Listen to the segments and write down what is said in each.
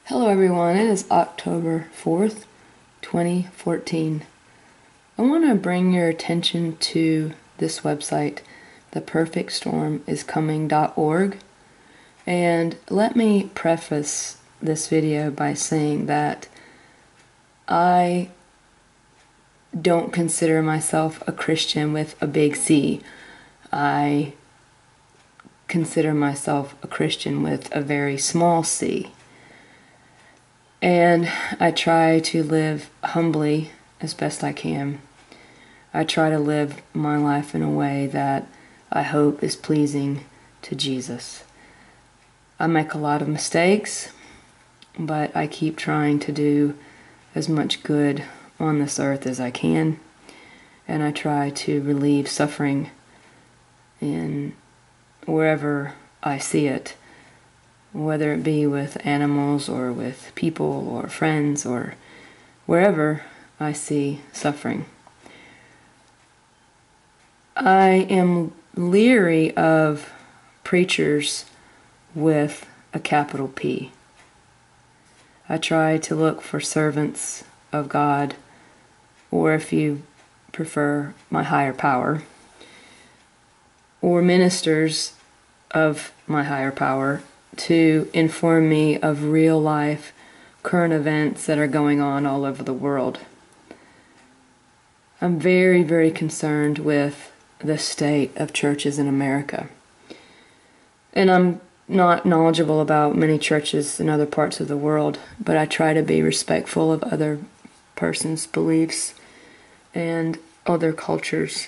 Hello everyone, it is October 4th, 2014. I want to bring your attention to this website, theperfectstormiscoming.org, and let me preface this video by saying that I don't consider myself a Christian with a big C. I consider myself a Christian with a very small c. And I try to live humbly as best I can. I try to live my life in a way that I hope is pleasing to Jesus. I make a lot of mistakes, but I keep trying to do as much good on this earth as I can, and I try to relieve suffering in wherever I see it, whether it be with animals or with people or friends or wherever I see suffering. I am leery of preachers with a capital P. I try to look for servants of God, or if you prefer, my higher power, or ministers of my higher power, to inform me of real life current events that are going on all over the world. I'm very, very concerned with the state of churches in America. And I'm not knowledgeable about many churches in other parts of the world, but I try to be respectful of other persons' beliefs and other cultures.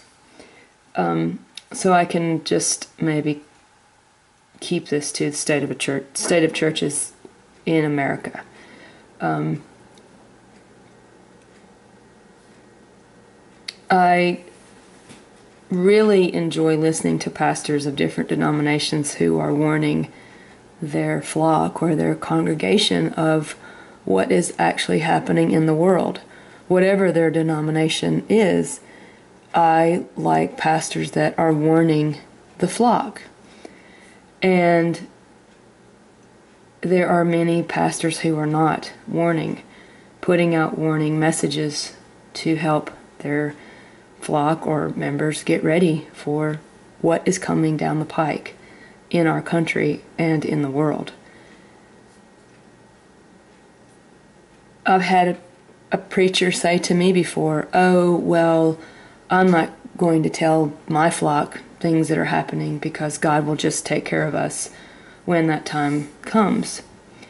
So I can just maybe keep this to the state of churches in America. I really enjoy listening to pastors of different denominations who are warning their flock or their congregation of what is actually happening in the world. Whatever their denomination is, I like pastors that are warning the flock. And there are many pastors who are not warning, putting out warning messages to help their flock or members get ready for what is coming down the pike in our country and in the world. I've had a preacher say to me before, "Oh, well, I'm not going to tell my flock things that are happening because God will just take care of us when that time comes."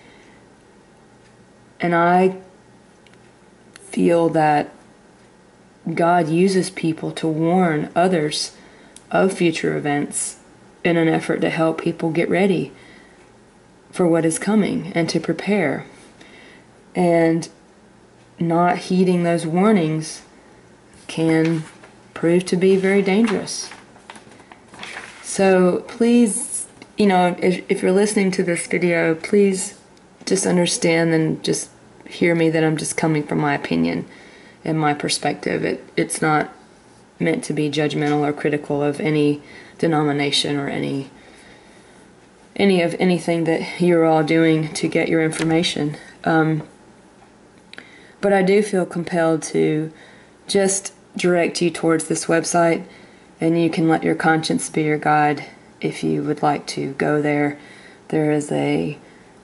And I feel that God uses people to warn others of future events in an effort to help people get ready for what is coming and to prepare. And not heeding those warnings can prove to be very dangerous. So please, if you're listening to this video, please just understand and just hear me that I'm just coming from my opinion and my perspective. It's not meant to be judgmental or critical of any denomination or anything that you're all doing to get your information. But I do feel compelled to just direct you towards this website, and you can let your conscience be your guide if you would like to go there. There is a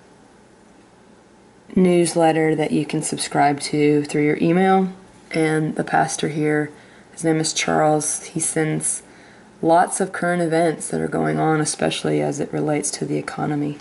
newsletter that you can subscribe to through your email, and the pastor here, his name is Charles, he sends lots of current events that are going on, especially as it relates to the economy,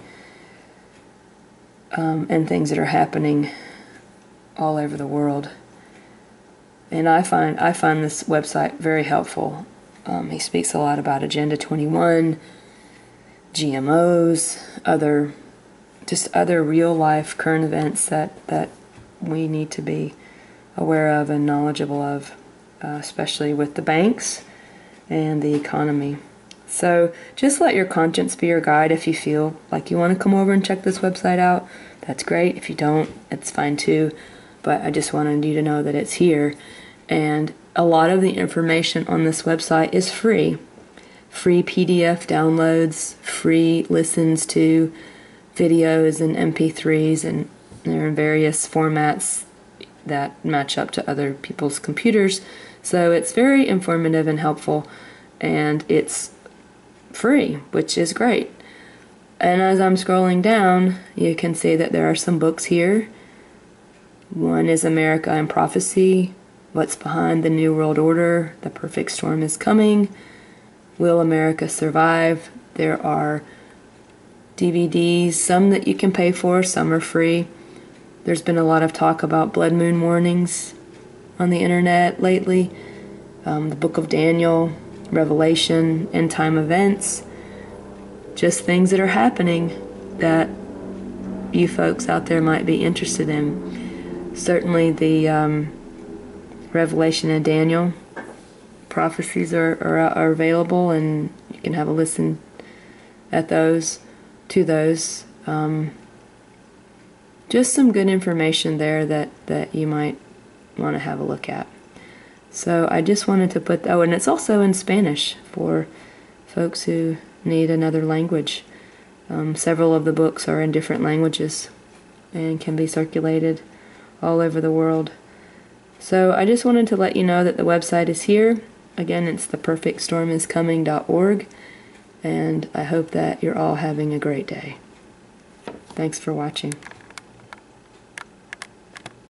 and things that are happening all over the world. And I find this website very helpful. He speaks a lot about Agenda 21, GMOs, other real life current events that we need to be aware of and knowledgeable of, especially with the banks and the economy. So just let your conscience be your guide. If you feel like you want to come over and check this website out, that's great. If you don't, it's fine too. But I just wanted you to know that it's here. And a lot of the information on this website is free. Free PDF downloads, free listens to videos and MP3s and They're in various formats that match up to other people's computers. So it's very informative and helpful, and it's free, which is great. And as I'm scrolling down, you can see that there are some books here. One is America and Prophecy, What's Behind the New World Order, The Perfect Storm is Coming, Will America Survive? There are DVDs, some that you can pay for, some are free. There's been a lot of talk about blood moon warnings on the internet lately. The Book of Daniel, Revelation, end time events, just things that are happening that you folks out there might be interested in. Certainly the Revelation and Daniel prophecies are available, and you can have a listen at those, to those. Just some good information there that you might want to have a look at. So I just wanted to put, and it's also in Spanish for folks who need another language. Several of the books are in different languages and can be circulated all over the world. So I just wanted to let you know that the website is here. Again, it's theperfectstormiscoming.org, and I hope that you're all having a great day. Thanks for watching.